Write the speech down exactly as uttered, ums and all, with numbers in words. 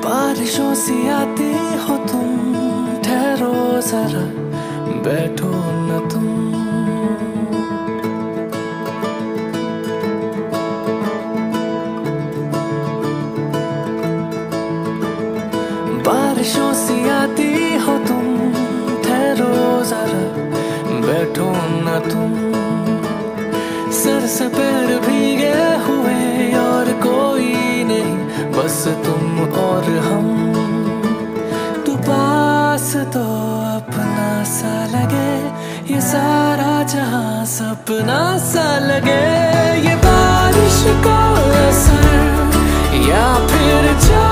बारिशों सी आती हो तुम, ठहरो जरा बैठो न तुम। बारिशों सी आती हो तुम, ठहरो जरा बैठो न तुम। सर से पैर भीगे हुए और कोई नहीं, बस तुम और हम। तू पास तो अपना सा लगे, ये सारा जहां सपना सा लगे। ये बारिश का असर या फिर